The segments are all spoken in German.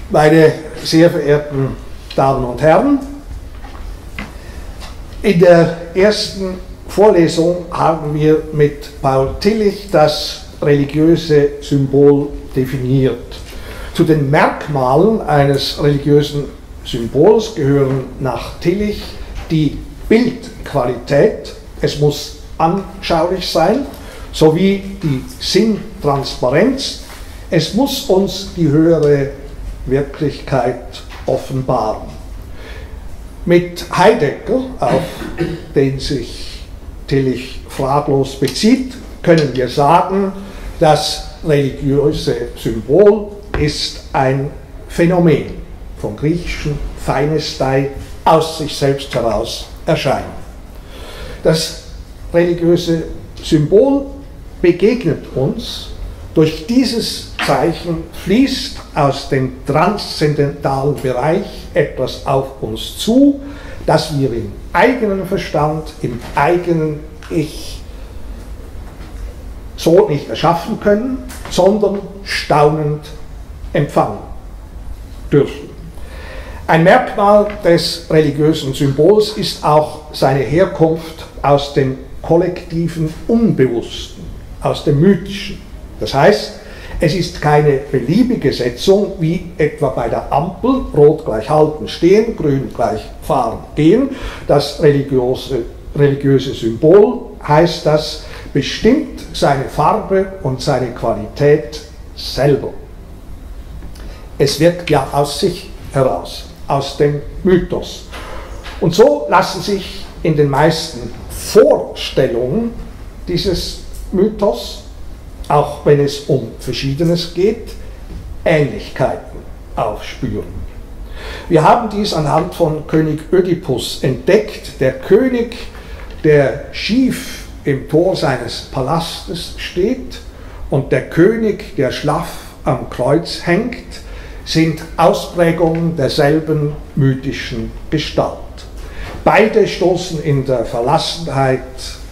Meine sehr verehrten Damen und Herren, in der ersten Vorlesung haben wir mit Paul Tillich das religiöse Symbol definiert. Zu den Merkmalen eines religiösen Symbols gehören nach Tillich die Bildqualität, es muss anschaulich sein, sowie die Sinntransparenz, es muss uns die höhere Wirklichkeit offenbaren. Mit Heidegger, auf den sich Tillich fraglos bezieht, können wir sagen, das religiöse Symbol ist ein Phänomen, vom griechischen Phainestei, aus sich selbst heraus erscheinen. Das religiöse Symbol begegnet uns. Durch dieses Zeichen fließt aus dem transzendentalen Bereich etwas auf uns zu, das wir im eigenen Verstand, im eigenen Ich so nicht erschaffen können, sondern staunend empfangen dürfen. Ein Merkmal des religiösen Symbols ist auch seine Herkunft aus dem kollektiven Unbewussten, aus dem Mythischen. Das heißt, es ist keine beliebige Setzung, wie etwa bei der Ampel, rot gleich halten, stehen, grün gleich fahren, gehen. Das religiöse Symbol heißt das, bestimmt seine Farbe und seine Qualität selber. Es wirkt ja aus sich heraus, aus dem Mythos. Und so lassen sich in den meisten Vorstellungen dieses Mythos, auch wenn es um Verschiedenes geht, Ähnlichkeiten aufspüren. Wir haben dies anhand von König Ödipus entdeckt, der König, der schief im Tor seines Palastes steht, und der König, der schlaff am Kreuz hängt, sind Ausprägungen derselben mythischen Gestalt. Beide stoßen in der Verlassenheit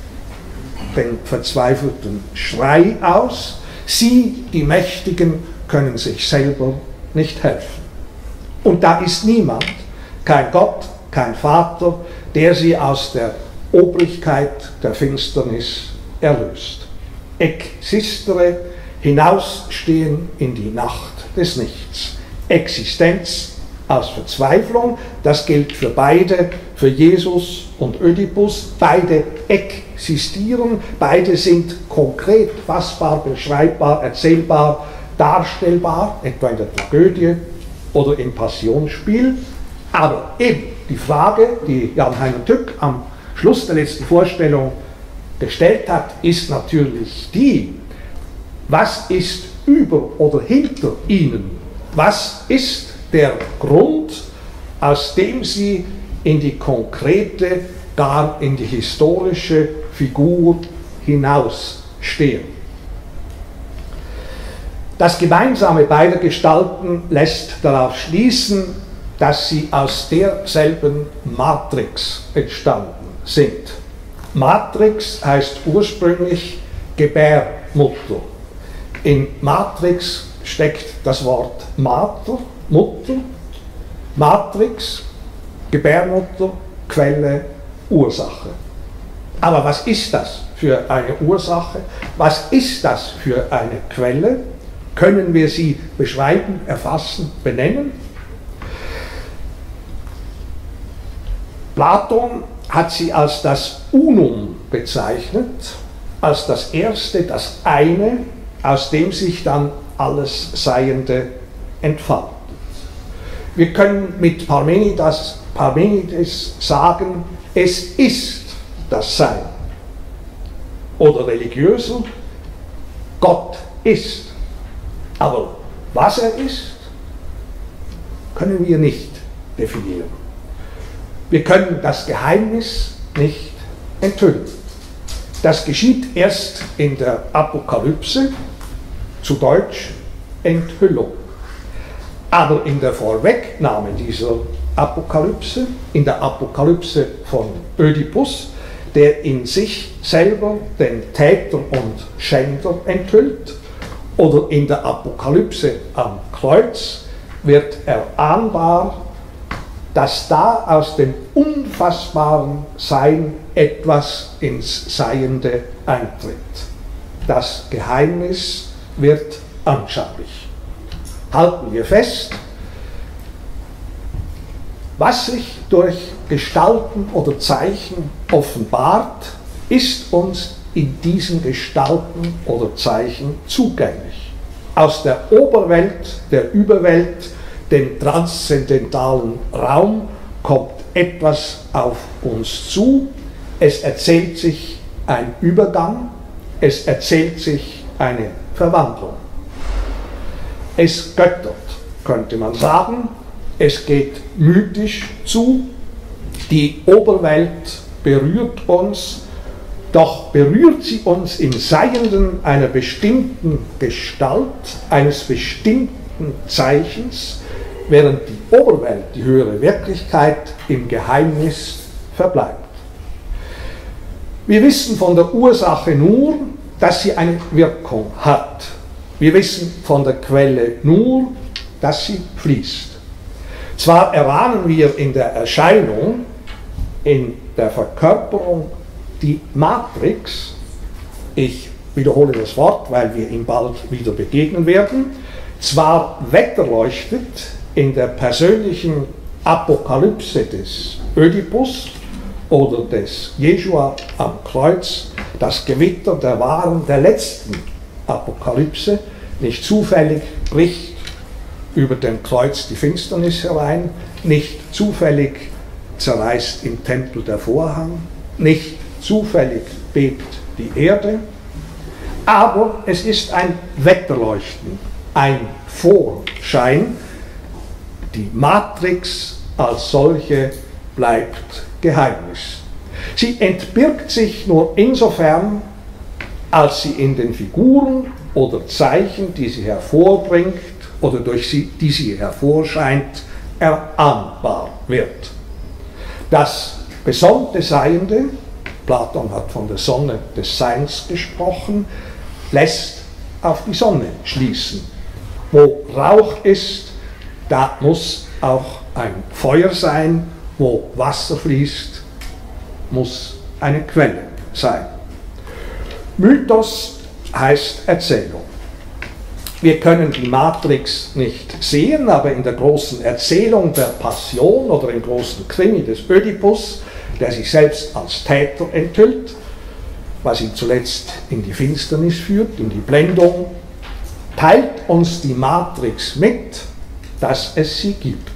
den verzweifelten Schrei aus. Sie, die Mächtigen, können sich selber nicht helfen. Und da ist niemand, kein Gott, kein Vater, der sie aus der Obrigkeit der Finsternis erlöst. Existere, hinausstehen in die Nacht des Nichts. Existenz aus Verzweiflung, das gilt für beide, für Jesus und Ödipus. Beide existieren, beide sind konkret, fassbar, beschreibbar, erzählbar, darstellbar, etwa in der Tragödie oder im Passionsspiel. Aber eben die Frage, die Jan-Heiner Tück am Schluss der letzten Vorstellung gestellt hat, ist natürlich die: Was ist über oder hinter ihnen? Was ist der Grund, aus dem sie in die konkrete, gar in die historische Figur hinausstehen? Das Gemeinsame beider Gestalten lässt darauf schließen, dass sie aus derselben Matrix entstanden sind. Matrix heißt ursprünglich Gebärmutter. In Matrix steckt das Wort Mater, Mutter, Matrix, Gebärmutter, Quelle, Ursache. Aber was ist das für eine Ursache? Was ist das für eine Quelle? Können wir sie beschreiben, erfassen, benennen? Platon hat sie als das Unum bezeichnet, als das Erste, das Eine, aus dem sich dann alles Seiende entfaltet. Wir können mit Parmenides sagen, es ist das Sein. Oder religiöser, Gott ist. Aber was er ist, können wir nicht definieren. Wir können das Geheimnis nicht enthüllen. Das geschieht erst in der Apokalypse, zu Deutsch Enthüllung. Aber in der Vorwegnahme dieser Apokalypse, in der Apokalypse von Ödipus, der in sich selber den Täter und Schänder enthüllt, oder in der Apokalypse am Kreuz, wird erahnbar, dass da aus dem unfassbaren Sein etwas ins Seiende eintritt. Das Geheimnis wird anschaulich. Halten wir fest, was sich durch Gestalten oder Zeichen offenbart, ist uns in diesen Gestalten oder Zeichen zugänglich. Aus der Oberwelt, der Überwelt, dem transzendentalen Raum kommt etwas auf uns zu. Es erzählt sich ein Übergang, es erzählt sich eine Verwandlung. Es göttert, könnte man sagen. Es geht mythisch zu. Die Oberwelt berührt uns, doch berührt sie uns im Seienden einer bestimmten Gestalt, eines bestimmten Zeichens, während die Oberwelt, die höhere Wirklichkeit, im Geheimnis verbleibt. Wir wissen von der Ursache nur, dass sie eine Wirkung hat. Wir wissen von der Quelle nur, dass sie fließt. Zwar erahnen wir in der Erscheinung, in der Verkörperung die Matrix, ich wiederhole das Wort, weil wir ihm bald wieder begegnen werden, zwar wetterleuchtet in der persönlichen Apokalypse des Ödipus oder des Jeschua am Kreuz das Gewitter der wahren, der letzten Apokalypse, nicht zufällig bricht über dem Kreuz die Finsternis herein, nicht zufällig zerreißt im Tempel der Vorhang, nicht zufällig bebt die Erde, aber es ist ein Wetterleuchten, ein Vorschein. Die Matrix als solche bleibt Geheimnis. Sie entbirgt sich nur insofern, als sie in den Figuren oder Zeichen, die sie hervorbringt oder durch die sie hervorscheint, erahnbar wird. Das besonnte Seiende, Platon hat von der Sonne des Seins gesprochen, lässt auf die Sonne schließen. Wo Rauch ist, da muss auch ein Feuer sein, wo Wasser fließt, muss eine Quelle sein. Mythos heißt Erzählung. Wir können die Matrix nicht sehen, aber in der großen Erzählung der Passion oder im großen Krimi des Ödipus, der sich selbst als Täter enthüllt, was ihn zuletzt in die Finsternis führt, in die Blendung, teilt uns die Matrix mit, dass es sie gibt.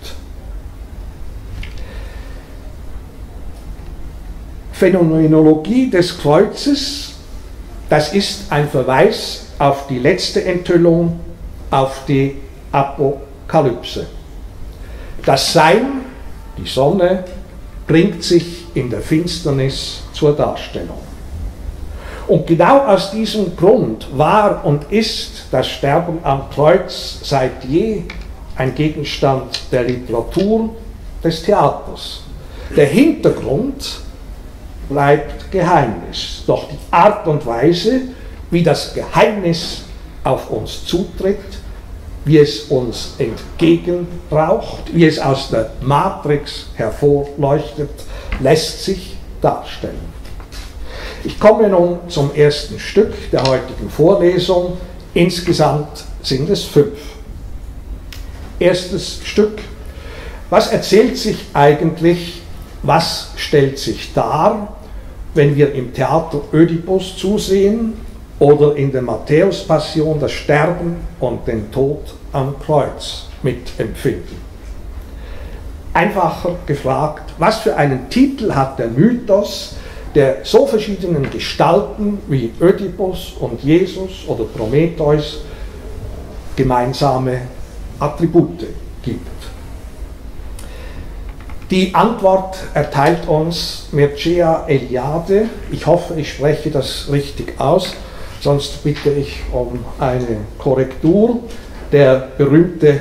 Phänomenologie des Kreuzes, das ist ein Verweis auf die letzte Enthüllung, auf die Apokalypse. Das Sein, die Sonne, bringt sich in der Finsternis zur Darstellung. Und genau aus diesem Grund war und ist das Sterben am Kreuz seit je ein Gegenstand der Literatur, des Theaters. Der Hintergrund bleibt Geheimnis, doch die Art und Weise, wie das Geheimnis auf uns zutritt, wie es uns entgegenraucht, wie es aus der Matrix hervorleuchtet, lässt sich darstellen. Ich komme nun zum ersten Stück der heutigen Vorlesung. Insgesamt sind es 5. Erstes Stück. Was erzählt sich eigentlich, was stellt sich dar, wenn wir im Theater Ödipus zusehen oder in der Matthäus-Passion das Sterben und den Tod am Kreuz mitempfinden? Einfacher gefragt, was für einen Titel hat der Mythos, der so verschiedenen Gestalten wie Ödipus und Jesus oder Prometheus gemeinsame Attribute gibt? Die Antwort erteilt uns Mircea Eliade. Ich hoffe, ich spreche das richtig aus, sonst bitte ich um eine Korrektur. Der berühmte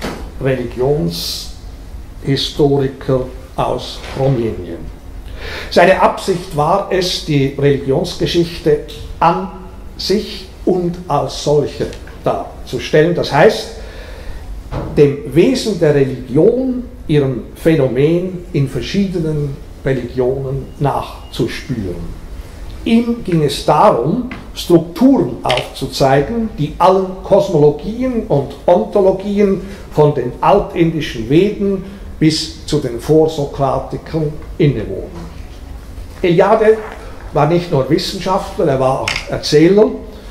Religionshistoriker aus Rumänien. Seine Absicht war es, die Religionsgeschichte an sich und als solche darzustellen. Das heißt, dem Wesen der Religion, ihrem Phänomen in verschiedenen Religionen nachzuspüren. Ihm ging es darum, Strukturen aufzuzeigen, die allen Kosmologien und Ontologien von den altindischen Veden bis zu den Vorsokratikern innewohnen. Eliade war nicht nur Wissenschaftler, er war auch Erzähler.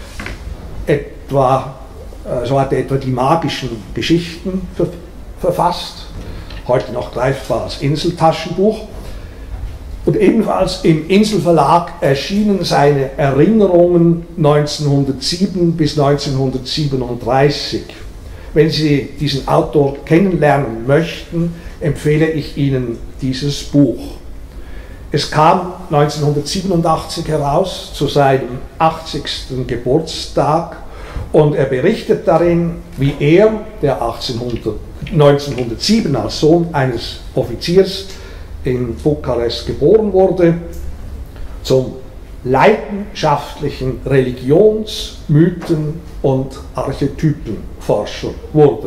So hat er etwa die magischen Geschichten verfasst, heute noch greifbar als Inseltaschenbuch. Und ebenfalls im Inselverlag erschienen seine Erinnerungen 1907 bis 1937. Wenn Sie diesen Autor kennenlernen möchten, empfehle ich Ihnen dieses Buch. Es kam 1987 heraus zu seinem 80. Geburtstag und er berichtet darin, wie er, der 1907 als Sohn eines Offiziers in Bukarest geboren wurde, zum leidenschaftlichen Religions-, Mythen- und Archetypenforscher wurde.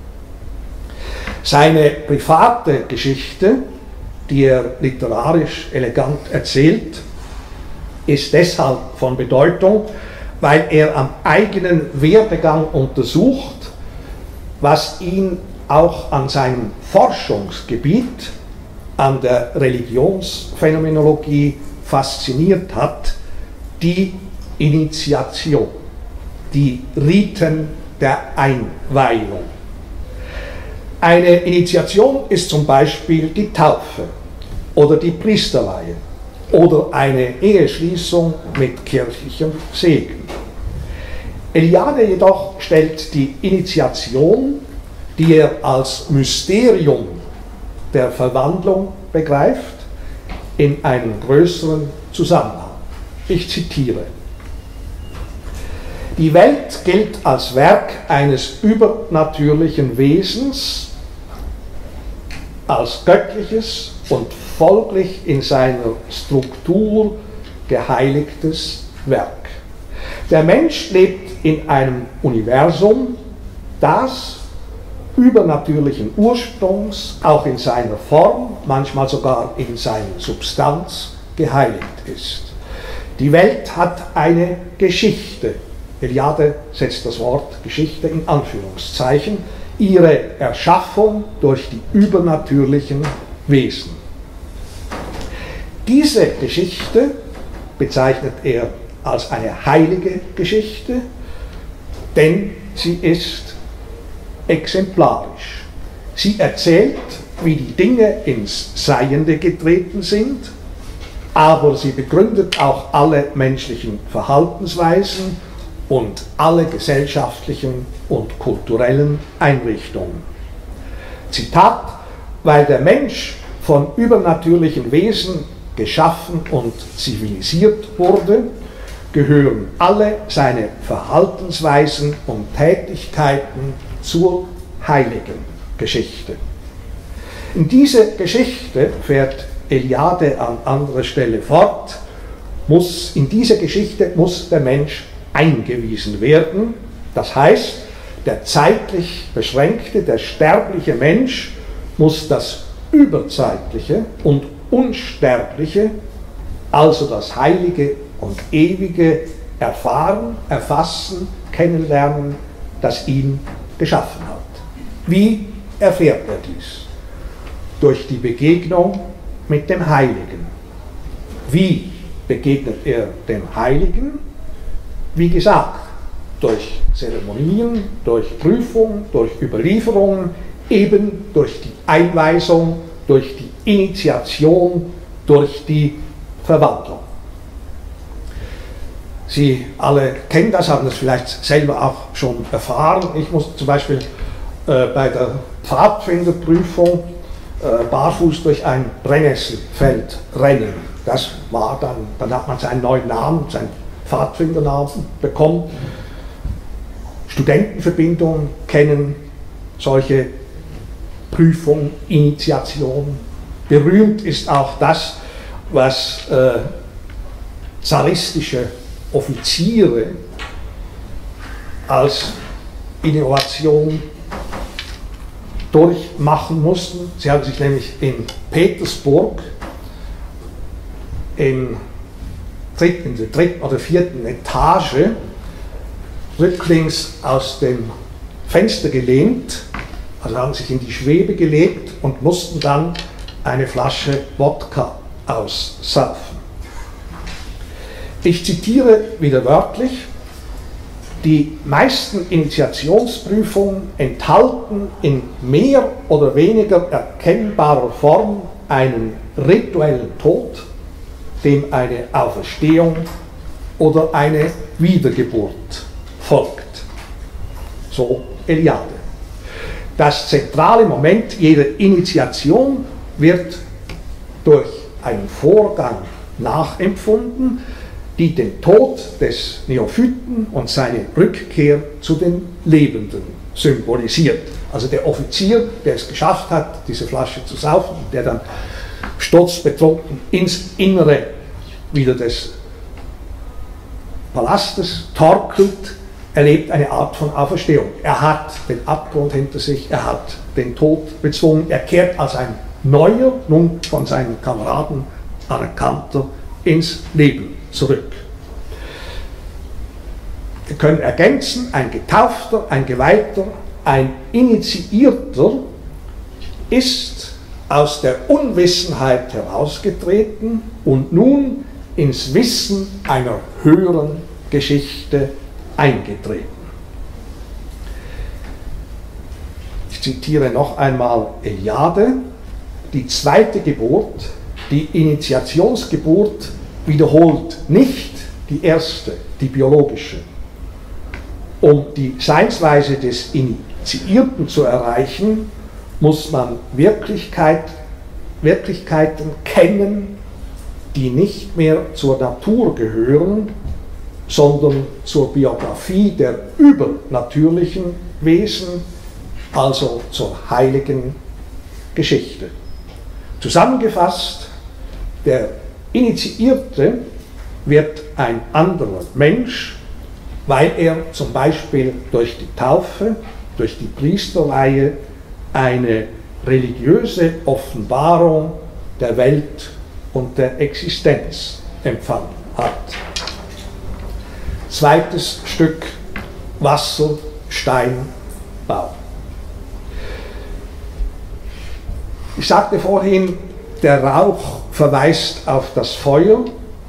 Seine private Geschichte, die er literarisch elegant erzählt, ist deshalb von Bedeutung, weil er am eigenen Werdegang untersucht, was ihn auch an seinem Forschungsgebiet, an der Religionsphänomenologie fasziniert hat, die Initiation, die Riten der Einweihung. Eine Initiation ist zum Beispiel die Taufe oder die Priesterweihe oder eine Eheschließung mit kirchlichem Segen. Eliade jedoch stellt die Initiation, die er als Mysterium der Verwandlung begreift, in einen größeren Zusammenhang. Ich zitiere: Die Welt gilt als Werk eines übernatürlichen Wesens, als göttliches und folglich in seiner Struktur geheiligtes Werk. Der Mensch lebt in einem Universum, das übernatürlichen Ursprungs, auch in seiner Form, manchmal sogar in seiner Substanz, geheiligt ist. Die Welt hat eine Geschichte. Eliade setzt das Wort Geschichte in Anführungszeichen, ihre Erschaffung durch die übernatürlichen Wesen. Diese Geschichte bezeichnet er als eine heilige Geschichte, denn sie ist exemplarisch. Sie erzählt, wie die Dinge ins Seiende getreten sind, aber sie begründet auch alle menschlichen Verhaltensweisen und alle gesellschaftlichen und kulturellen Einrichtungen. Zitat: Weil der Mensch von übernatürlichen Wesen geschaffen und zivilisiert wurde, gehören alle seine Verhaltensweisen und Tätigkeiten zur heiligen Geschichte. In diese Geschichte, fährt Eliade an anderer Stelle fort, in diese Geschichte muss der Mensch eingewiesen werden. Das heißt, der zeitlich beschränkte, der sterbliche Mensch muss das Überzeitliche und Unsterbliche, also das Heilige und Ewige, erfahren, erfassen, kennenlernen, das ihn geschaffen hat. Wie erfährt er dies? Durch die Begegnung mit dem Heiligen. Wie begegnet er dem Heiligen? Wie gesagt, durch Zeremonien, durch Prüfung, durch Überlieferungen, eben durch die Einweisung, durch die Initiation, durch die Verwandlung. Sie alle kennen das, haben das vielleicht selber auch schon erfahren. Ich muss zum Beispiel bei der Pfadfinderprüfung barfuß durch ein Brennnesselfeld rennen. Das war dann hat man seinen neuen Namen, seinen Pfadfindernamen bekommen. Studentenverbindungen kennen solche Prüfung, Initiation. Berühmt ist auch das, was zaristische Offiziere als Innovation durchmachen mussten. Sie haben sich nämlich in Petersburg in der dritten oder vierten Etage rücklings aus dem Fenster gelehnt, also haben sich in die Schwebe gelegt und mussten dann eine Flasche Wodka aussaufen. Ich zitiere wieder wörtlich: Die meisten Initiationsprüfungen enthalten in mehr oder weniger erkennbarer Form einen rituellen Tod, dem eine Auferstehung oder eine Wiedergeburt folgt. So Eliade. Das zentrale Moment jeder Initiation wird durch einen Vorgang nachempfunden, die den Tod des Neophyten und seine Rückkehr zu den Lebenden symbolisiert. Also der Offizier, der es geschafft hat, diese Flasche zu saufen, der dann sturzbetrunken ins Innere wieder des Palastes torkelt, erlebt eine Art von Auferstehung. Er hat den Abgrund hinter sich, er hat den Tod bezwungen, er kehrt als ein neuer, nun von seinen Kameraden anerkannter, ins Leben zurück. Wir können ergänzen: ein Getaufter, ein Geweihter, ein Initiierter ist aus der Unwissenheit herausgetreten und nun ins Wissen einer höheren Geschichte eingetreten. Ich zitiere noch einmal Eliade: Die zweite Geburt, die Initiationsgeburt, wiederholt nicht die erste, die biologische. Um die Seinsweise des Initiierten zu erreichen, muss man Wirklichkeiten kennen, die nicht mehr zur Natur gehören, sondern zur Biografie der übernatürlichen Wesen, also zur heiligen Geschichte. Zusammengefasst: Der Initiierte wird ein anderer Mensch, weil er zum Beispiel durch die Taufe, durch die Priesterweihe eine religiöse Offenbarung der Welt und der Existenz empfangen hat. Zweites Stück: Wasser, Stein, Baum. Ich sagte vorhin, der Rauch verweist auf das Feuer,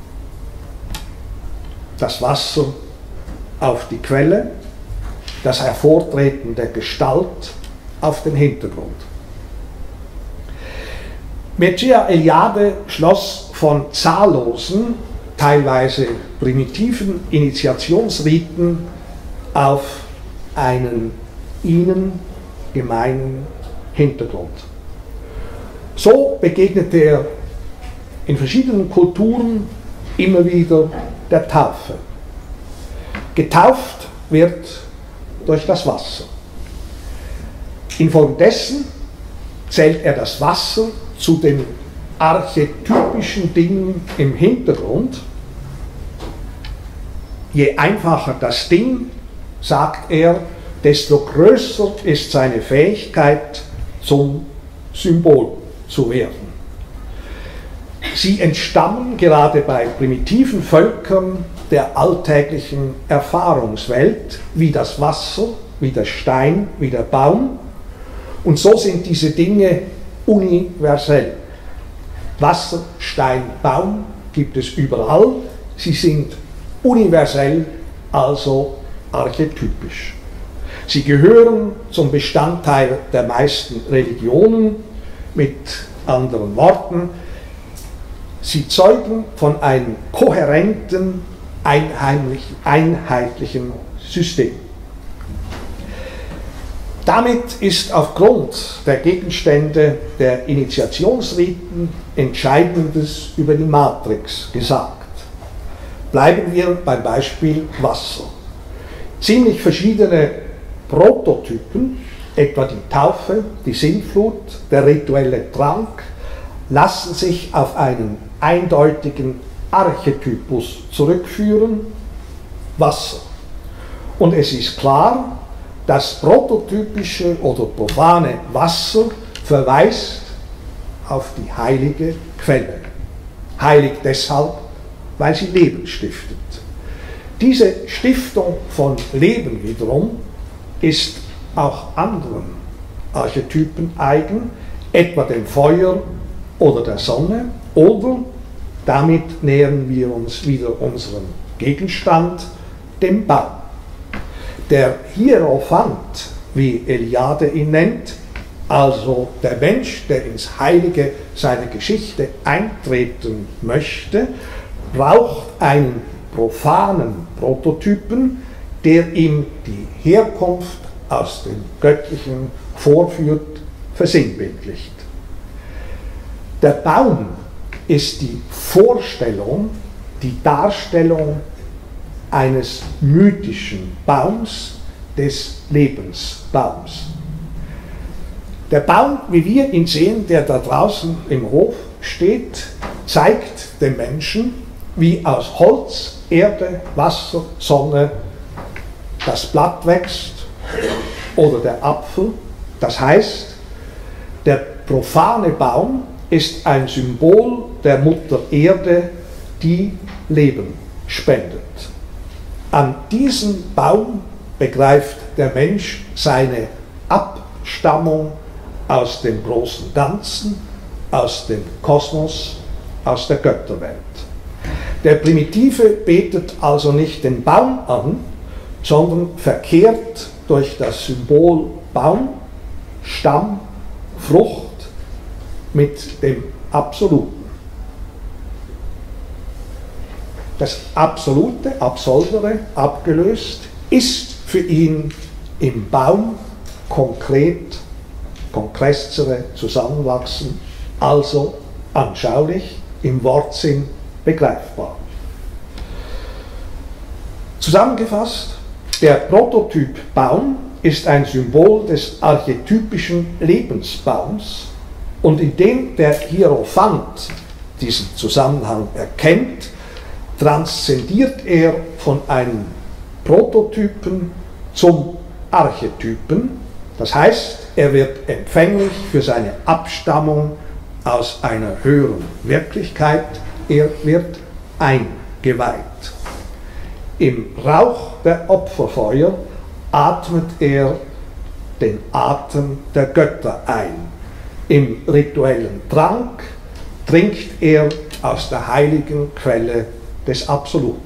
das Wasser auf die Quelle, das Hervortreten der Gestalt auf den Hintergrund. Mircea Eliade schloss von zahllosen, teilweise primitiven Initiationsriten auf einen ihnen gemeinen Hintergrund. So begegnete er in verschiedenen Kulturen immer wieder der Taufe. Getauft wird durch das Wasser. Infolgedessen zählt er das Wasser zu den archetypischen Dingen im Hintergrund. Je einfacher das Ding, sagt er, desto größer ist seine Fähigkeit, zum Symbol zu werden. Sie entstammen gerade bei primitiven Völkern der alltäglichen Erfahrungswelt, wie das Wasser, wie der Stein, wie der Baum. Und so sind diese Dinge universell. Wasser, Stein, Baum gibt es überall. Sie sind universell, also archetypisch. Sie gehören zum Bestandteil der meisten Religionen. Mit anderen Worten, sie zeugen von einem kohärenten, einheitlichen System. Damit ist aufgrund der Gegenstände der Initiationsriten Entscheidendes über die Matrix gesagt. Bleiben wir beim Beispiel Wasser. Ziemlich verschiedene Prototypen, etwa die Taufe, die Sintflut, der rituelle Trank, lassen sich auf einen eindeutigen Archetypus zurückführen: Wasser. Und es ist klar, Das prototypische oder profane Wasser verweist auf die heilige Quelle. Heilig deshalb, weil sie Leben stiftet. Diese Stiftung von Leben wiederum ist auch anderen Archetypen eigen, etwa dem Feuer oder der Sonne, oder damit nähern wir uns wieder unserem Gegenstand, dem Baum. Der Hierophant, wie Eliade ihn nennt, also der Mensch, der ins Heilige seiner Geschichte eintreten möchte, braucht einen profanen Prototypen, der ihm die Herkunft aus dem Göttlichen vorführt, versinnbildlicht. Der Baum ist die Vorstellung, die Darstellung eines mythischen Baums, des Lebensbaums. Der Baum, wie wir ihn sehen, der da draußen im Hof steht, zeigt dem Menschen, wie aus Holz, Erde, Wasser, Sonne das Blatt wächst oder der Apfel. Das heißt, der profane Baum ist ein Symbol der Mutter Erde, die Leben spendet. An diesem Baum begreift der Mensch seine Abstammung aus dem großen Ganzen, aus dem Kosmos, aus der Götterwelt. Der Primitive betet also nicht den Baum an, sondern verkehrt durch das Symbol Baum, Stamm, Frucht mit dem Absoluten. Das Absolute, Absolvere, abgelöst, ist für ihn im Baum konkret, konkressere Zusammenwachsen, also anschaulich, im Wortsinn begreifbar. Zusammengefasst, der Prototyp Baum ist ein Symbol des archetypischen Lebensbaums, und indem der Hierophant diesen Zusammenhang erkennt, transzendiert er von einem Prototypen zum Archetypen. Das heißt, er wird empfänglich für seine Abstammung aus einer höheren Wirklichkeit. Er wird eingeweiht. Im Rauch der Opferfeuer atmet er den Atem der Götter ein. Im rituellen Trank trinkt er aus der heiligen Quelle des Absoluten.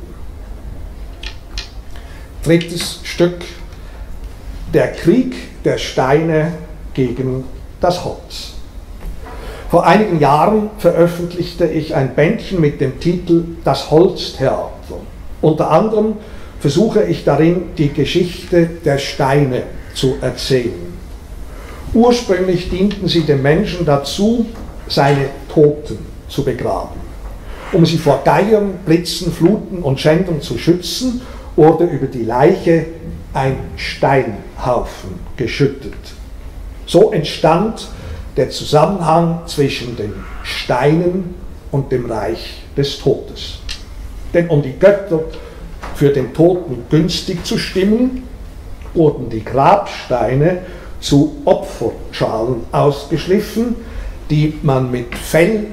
Drittes Stück: der Krieg der Steine gegen das Holz. Vor einigen Jahren veröffentlichte ich ein Bändchen mit dem Titel Das Holztheater. Unter anderem versuche ich darin, die Geschichte der Steine zu erzählen. Ursprünglich dienten sie dem Menschen dazu, seine Toten zu begraben. Um sie vor Geiern, Blitzen, Fluten und Schändern zu schützen, wurde über die Leiche ein Steinhaufen geschüttet. So entstand der Zusammenhang zwischen den Steinen und dem Reich des Todes. Denn um die Götter für den Toten günstig zu stimmen, wurden die Grabsteine zu Opferschalen ausgeschliffen, die man mit Fett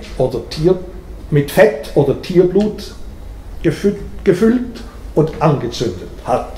oder Tierblut gefüllt und angezündet hat.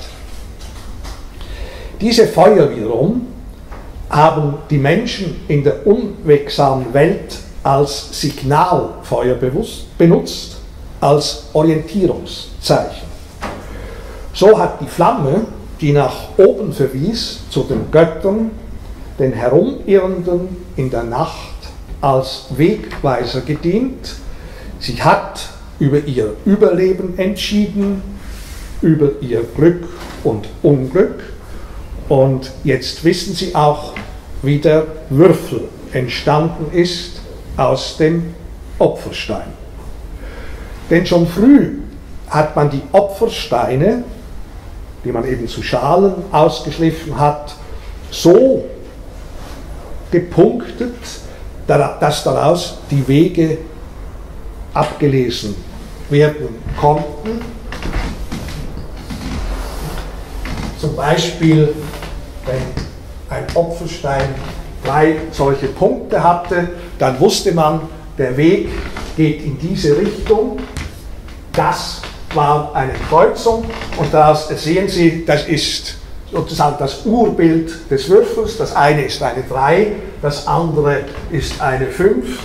Diese Feuer wiederum haben die Menschen in der unwegsamen Welt als Signalfeuer benutzt, als Orientierungszeichen. So hat die Flamme, die nach oben verwies, zu den Göttern, den Herumirrenden in der Nacht als Wegweiser gedient. Sie hat über ihr Überleben entschieden, über ihr Glück und Unglück. Und jetzt wissen Sie auch, wie der Würfel entstanden ist aus dem Opferstein. Denn schon früh hat man die Opfersteine, die man eben zu Schalen ausgeschliffen hat, so gepunktet, dass daraus die Wege abgelesen werden konnten. Zum Beispiel wenn ein Opferstein 3 solche Punkte hatte, dann wusste man, der Weg geht in diese Richtung. Das war eine Kreuzung und das sehen Sie, das ist sozusagen das Urbild des Würfels. Das eine ist eine 3, das andere ist eine 5.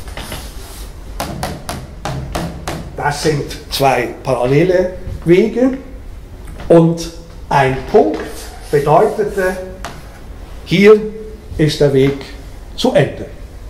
Das sind 2 parallele Wege und ein Punkt bedeutete, hier ist der Weg zu Ende.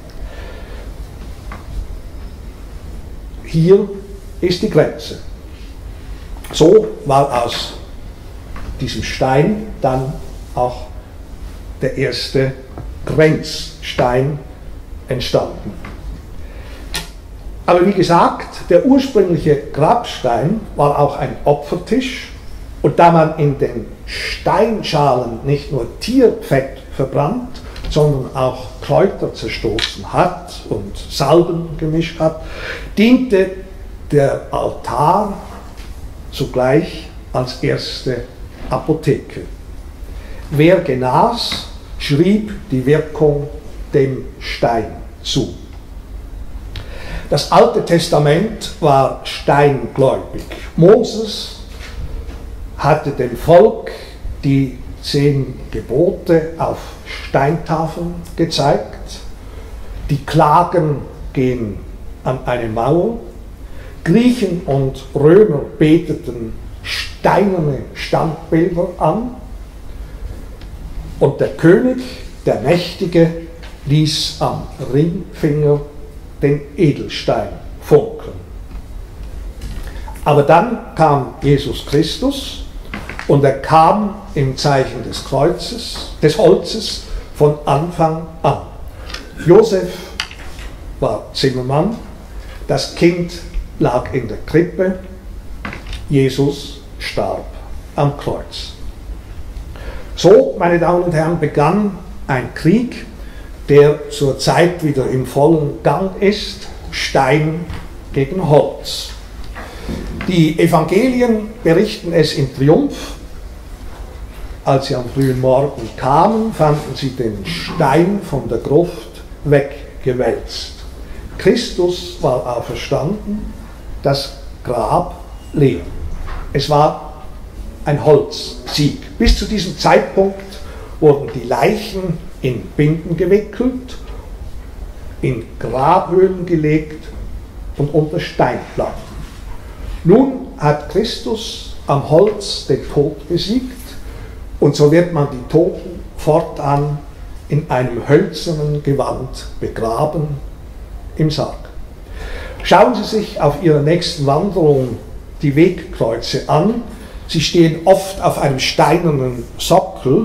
Hier ist die Grenze. So war aus diesem Stein dann auch der erste Grenzstein entstanden. Aber wie gesagt, der ursprüngliche Grabstein war auch ein Opfertisch und da man in den Steinschalen nicht nur Tierfett verbrannt, sondern auch Kräuter zerstoßen hat und Salben gemischt hat, diente der Altar zugleich als erste Apotheke. Wer genas, schrieb die Wirkung dem Stein zu. Das Alte Testament war steingläubig. Moses hatte dem Volk die 10 Gebote auf Steintafeln gezeigt. Die Klagen gehen an eine Mauer. Griechen und Römer beteten steinerne Standbilder an. Und der König, der Mächtige, ließ am Ringfinger den Edelstein funkeln. Aber dann kam Jesus Christus und er kam im Zeichen des Kreuzes, des Holzes von Anfang an. Josef war Zimmermann, das Kind lag in der Krippe, Jesus starb am Kreuz. So, meine Damen und Herren, begann ein Krieg, der zurzeit wieder im vollen Gang ist, Stein gegen Holz. Die Evangelien berichten es im Triumph. Als sie am frühen Morgen kamen, fanden sie den Stein von der Gruft weggewälzt. Christus war auferstanden, das Grab leer. Es war ein Holzsieg. Bis zu diesem Zeitpunkt wurden die Leichen in Binden gewickelt, in Grabhöhlen gelegt und unter Steinplatten. Nun hat Christus am Holz den Tod besiegt und so wird man die Toten fortan in einem hölzernen Gewand begraben im Sarg. Schauen Sie sich auf Ihrer nächsten Wanderung die Wegkreuze an. Sie stehen oft auf einem steinernen Sockel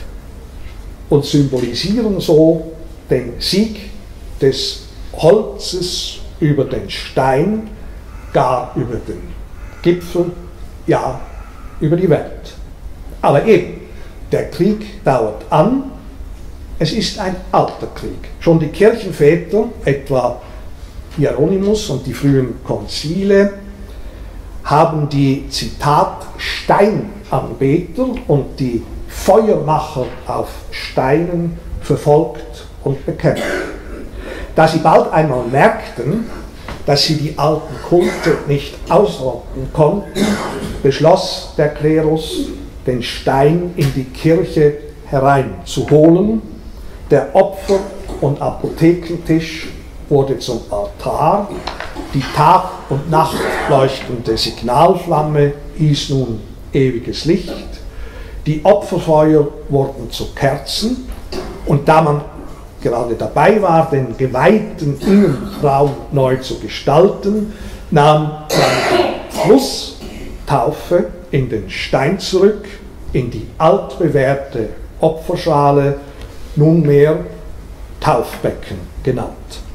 und symbolisieren so den Sieg des Holzes über den Stein, gar über den Gipfel, ja, über die Welt. Aber eben, der Krieg dauert an, es ist ein alter Krieg. Schon die Kirchenväter, etwa Hieronymus und die frühen Konzile, haben die, Zitat, Steinanbeter und die Feuermacher auf Steinen verfolgt und bekämpft. Da sie bald einmal merkten, dass sie die alten Kulte nicht ausrotten konnten, beschloss der Klerus, den Stein in die Kirche hereinzuholen. Der Opfer- und Apothekentisch wurde zum Altar. Die Tag und Nacht leuchtende Signalflamme hieß nun ewiges Licht. Die Opferfeuer wurden zu Kerzen und da man gerade dabei war, den geweihten Innenraum neu zu gestalten, nahm man die Flusstaufe in den Stein zurück, in die altbewährte Opferschale, nunmehr Taufbecken genannt.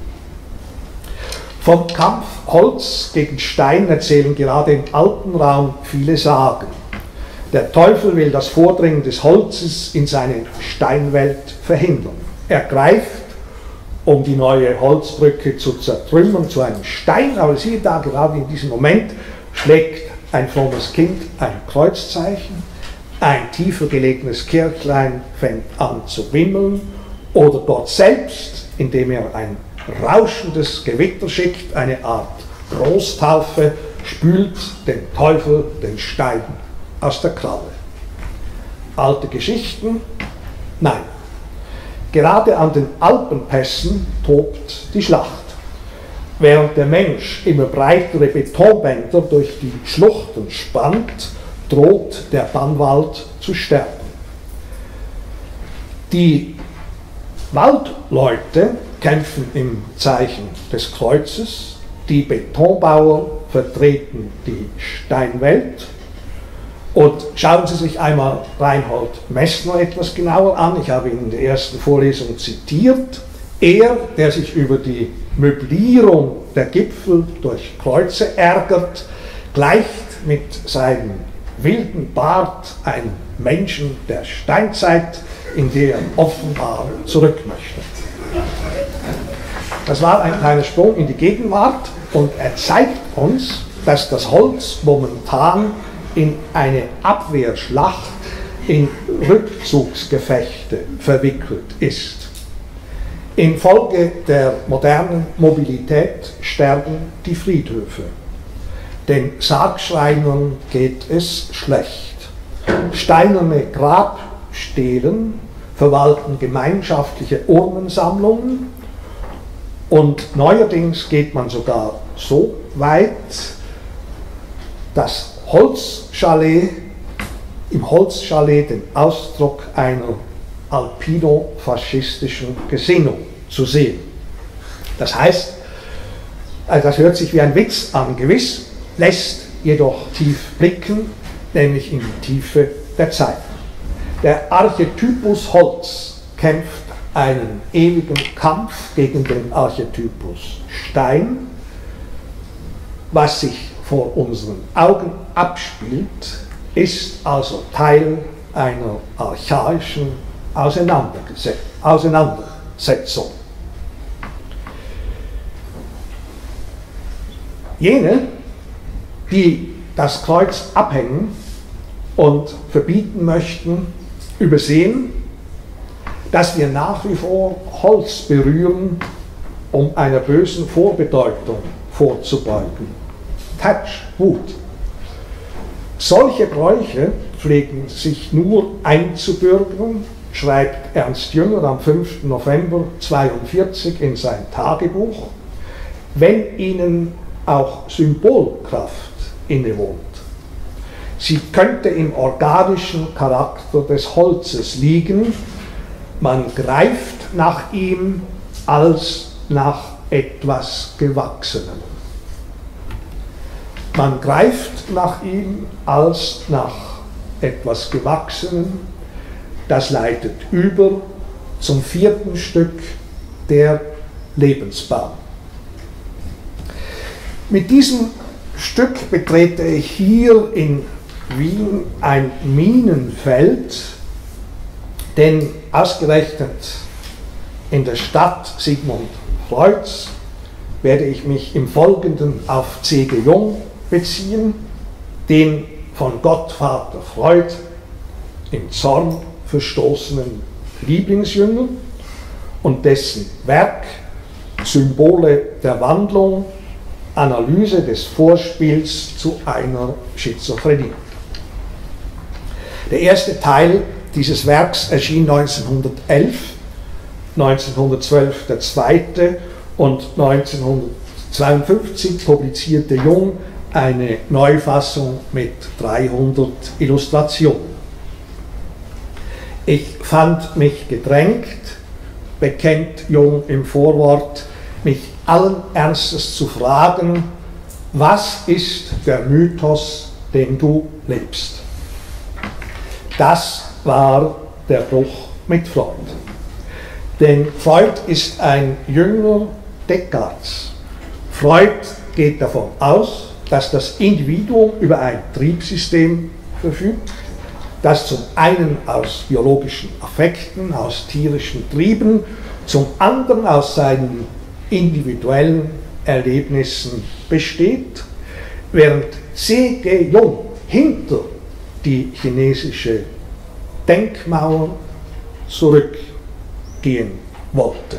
Vom Kampf Holz gegen Stein erzählen gerade im Alpenraum viele Sagen. Der Teufel will das Vordringen des Holzes in seine Steinwelt verhindern. Er greift, um die neue Holzbrücke zu zertrümmern, zu einem Stein, aber siehe da, gerade in diesem Moment schlägt ein frommes Kind ein Kreuzzeichen. ein tiefer gelegenes Kirchlein fängt an zu wimmeln, oder Gott selbst, indem er ein rauschendes Gewitter schickt, eine Art Großtaufe, spült dem Teufel den Stein aus der Kralle. Alte Geschichten? Nein. Gerade an den Alpenpässen tobt die Schlacht. Während der Mensch immer breitere Betonbänder durch die Schluchten spannt, droht der Bannwald zu sterben. Die Waldleute kämpfen im Zeichen des Kreuzes, die Betonbauer vertreten die Steinwelt. Und schauen Sie sich einmal Reinhold Messner etwas genauer an. Ich habe ihn in der ersten Vorlesung zitiert. Er, der sich über die Möblierung der Gipfel durch Kreuze ärgert, gleicht mit seinem wilden Bart einem Menschen der Steinzeit, in der er offenbar zurück möchte. Das war ein kleiner Sprung in die Gegenwart und er zeigt uns, dass das Holz momentan in eine Abwehrschlacht, in Rückzugsgefechte verwickelt ist. Infolge der modernen Mobilität sterben die Friedhöfe. Den Sargschreinern geht es schlecht. Steinerne Grabstelen verwalten gemeinschaftliche Urnensammlungen und neuerdings geht man sogar so weit, dass im Holzchalet den Ausdruck einer alpino-faschistischen Gesinnung zu sehen. Das heißt, das hört sich wie ein Witz an, gewiss, lässt jedoch tief blicken, nämlich in die Tiefe der Zeit. Der Archetypus Holz kämpft einen ewigen Kampf gegen den Archetypus Stein, was sich vor unseren Augen abspielt, ist also Teil einer archaischen Auseinandersetzung. Jene, die das Kreuz abhängen und verbieten möchten, übersehen, dass wir nach wie vor Holz berühren, um einer bösen Vorbedeutung vorzubeugen. Touch Wood. Solche Bräuche pflegen sich nur einzubürgern, schreibt Ernst Jünger am 5. November 1942 in sein Tagebuch, wenn ihnen auch Symbolkraft innewohnt. Sie könnte im organischen Charakter des Holzes liegen, man greift nach ihm als nach etwas Gewachsenem. Man greift nach ihm als nach etwas Gewachsenem, das leitet über zum 4. Stück, der Lebensbaum. Mit diesem Stück betrete ich hier in Wien ein Minenfeld, denn ausgerechnet in der Stadt Sigmund Freuds werde ich mich im Folgenden auf C.G. Jung beziehen, den von Gottvater Freud im Zorn verstoßenen Lieblingsjünger und dessen Werk Symbole der Wandlung, Analyse des Vorspiels zu einer Schizophrenie. Der erste Teil dieses Werks erschien 1911, 1912 der zweite und 1952 publizierte Jung eine Neufassung mit 300 Illustrationen. Ich fand mich gedrängt, bekennt Jung im Vorwort, mich allen Ernstes zu fragen, was ist der Mythos, den du lebst? Das war der Bruch mit Freud. Denn Freud ist ein Jünger Descartes. Freud geht davon aus, dass das Individuum über ein Triebsystem verfügt, das zum einen aus biologischen Affekten, aus tierischen Trieben, zum anderen aus seinen individuellen Erlebnissen besteht, während C.G. Jung hinter die chinesische Denkmauer zurückgehen wollte.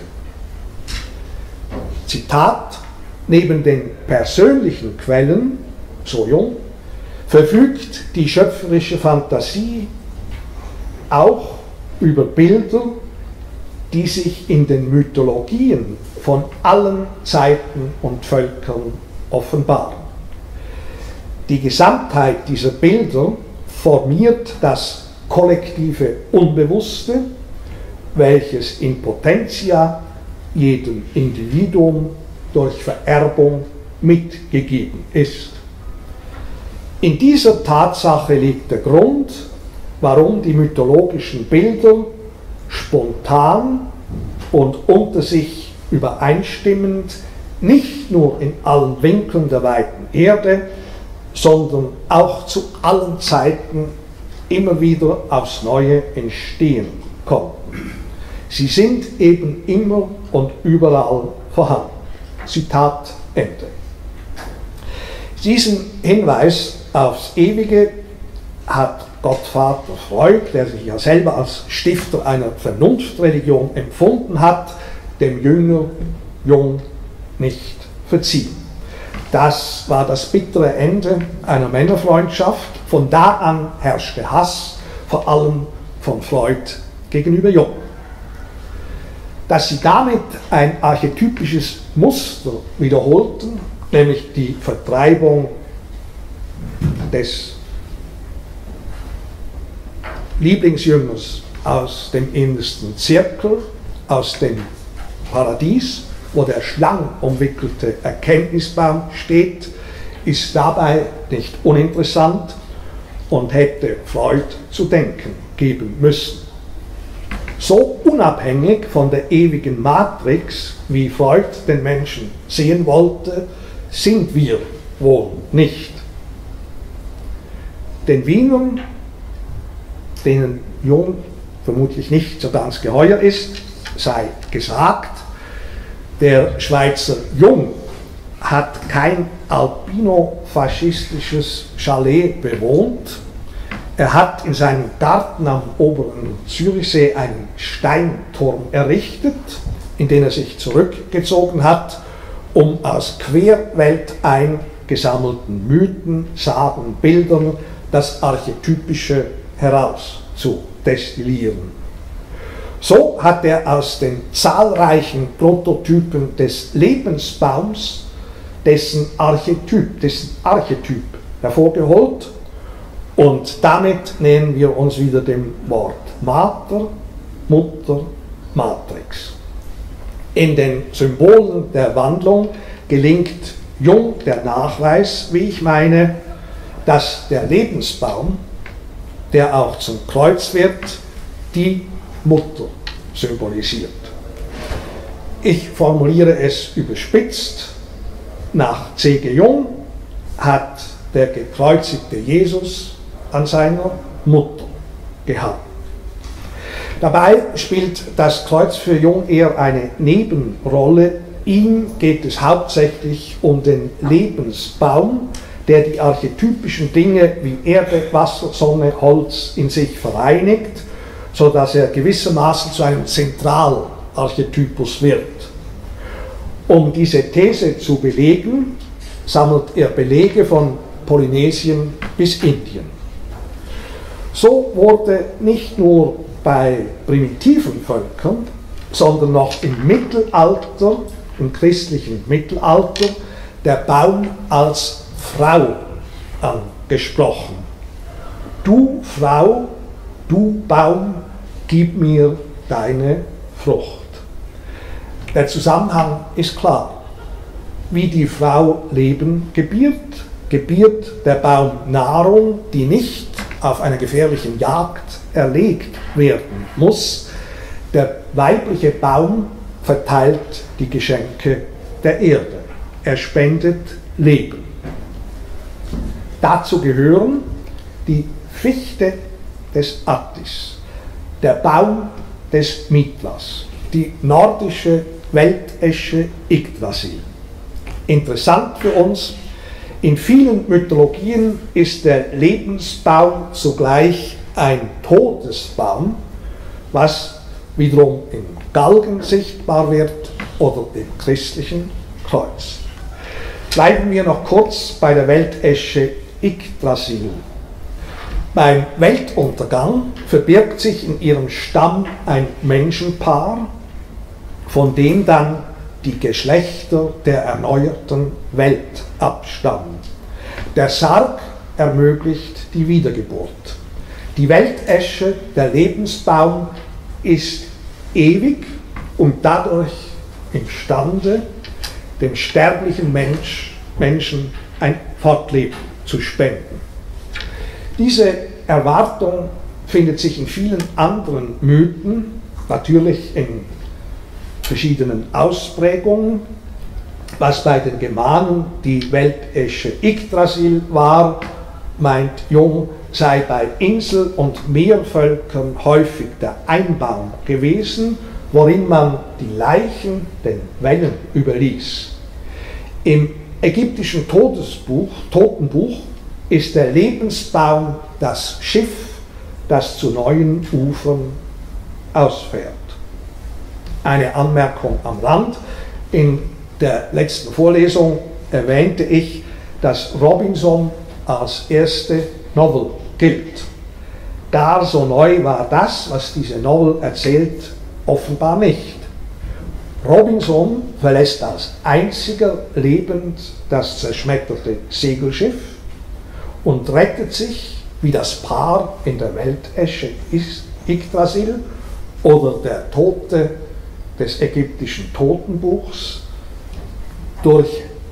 Zitat: Neben den persönlichen Quellen, so Jung, verfügt die schöpferische Fantasie auch über Bilder, die sich in den Mythologien von allen Zeiten und Völkern offenbaren. Die Gesamtheit dieser Bilder formiert das kollektive Unbewusste, welches in Potentia jedem Individuum durch Vererbung mitgegeben ist. In dieser Tatsache liegt der Grund, warum die mythologischen Bilder spontan und unter sich übereinstimmend nicht nur in allen Winkeln der weiten Erde, sondern auch zu allen Zeiten immer wieder aufs Neue entstehen konnten. Sie sind eben immer und überall vorhanden. Zitat Ende. Diesen Hinweis aufs Ewige hat Gottvater Freud, der sich ja selber als Stifter einer Vernunftreligion empfunden hat, dem Jünger Jung nicht verziehen. Das war das bittere Ende einer Männerfreundschaft. Von da an herrschte Hass, vor allem von Freud gegenüber Jung. Dass sie damit ein archetypisches Muster wiederholten, nämlich die Vertreibung des Lieblingsjüngers aus dem innersten Zirkel, aus dem Paradies, wo der schlangenumwickelte Erkenntnisbaum steht, ist dabei nicht uninteressant und hätte Freud zu denken geben müssen. So unabhängig von der ewigen Matrix, wie Freud den Menschen sehen wollte, sind wir wohl nicht. Den Wienern, denen Jung vermutlich nicht so ganz geheuer ist, sei gesagt, der Schweizer Jung hat kein albino-faschistisches Chalet bewohnt. Er hat in seinem Garten am oberen Zürichsee einen Steinturm errichtet, in den er sich zurückgezogen hat, um aus querweltein gesammelten Mythen, Sagen, Bildern das Archetypische herauszudestillieren. So hat er aus den zahlreichen Prototypen des Lebensbaums dessen Archetyp hervorgeholt, und damit nähern wir uns wieder dem Wort Mater, Mutter, Matrix. In den Symbolen der Wandlung gelingt Jung der Nachweis, wie ich meine, dass der Lebensbaum, der auch zum Kreuz wird, die Mutter symbolisiert. Ich formuliere es überspitzt: Nach C.G. Jung hat der gekreuzigte Jesus an seiner Mutter gehangen. Dabei spielt das Kreuz für Jung eher eine Nebenrolle. Ihm geht es hauptsächlich um den Lebensbaum, der die archetypischen Dinge wie Erde, Wasser, Sonne, Holz in sich vereinigt, sodass er gewissermaßen zu einem Zentralarchetypus wird. Um diese These zu belegen, sammelt er Belege von Polynesien bis Indien. So wurde nicht nur bei primitiven Völkern, sondern noch im Mittelalter, im christlichen Mittelalter, der Baum als Frau angesprochen. Du Frau, du Baum, gib mir deine Frucht. Der Zusammenhang ist klar. Wie die Frau Leben gebiert, gebiert der Baum Nahrung, die nicht auf einer gefährlichen Jagd erlegt werden muss. Der weibliche Baum verteilt die Geschenke der Erde. Er spendet Leben. Dazu gehören die Fichte des Attis, der Baum des Mitlas, die nordische Weltesche Yggdrasil. Interessant für uns, In vielen Mythologien ist der Lebensbaum zugleich ein Todesbaum, was wiederum im Galgen sichtbar wird oder im christlichen Kreuz. Bleiben wir noch kurz bei der Weltesche Yggdrasil. Beim Weltuntergang verbirgt sich in ihrem Stamm ein Menschenpaar, von dem dann die Geschlechter der erneuerten Welt abstammen. Der Sarg ermöglicht die Wiedergeburt. Die Weltesche, der Lebensbaum, ist ewig und dadurch imstande, dem sterblichen Menschen ein Fortleben zu spenden. Diese Erwartung findet sich in vielen anderen Mythen, natürlich in verschiedenen Ausprägungen. Was bei den Germanen die Weltesche Yggdrasil war, meint Jung, sei bei Insel- und Meervölkern häufig der Einbaum gewesen, worin man die Leichen den Wellen überließ. Im ägyptischen Totenbuch ist der Lebensbaum das Schiff, das zu neuen Ufern ausfährt. Eine Anmerkung am Rand. In der letzten Vorlesung erwähnte ich, dass Robinson als erste Novel gilt. Gar so neu war das, was diese Novel erzählt, offenbar nicht. Robinson verlässt als einziger lebend das zerschmetterte Segelschiff und rettet sich, wie das Paar in der Weltesche Yggdrasil oder der Tote des ägyptischen Totenbuchs, durch